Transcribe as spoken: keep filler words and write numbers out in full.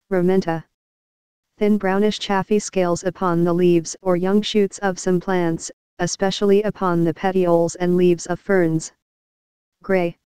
Ramenta. Thin brownish chaffy scales upon the leaves or young shoots of some plants, especially upon the petioles and leaves of ferns. Gray.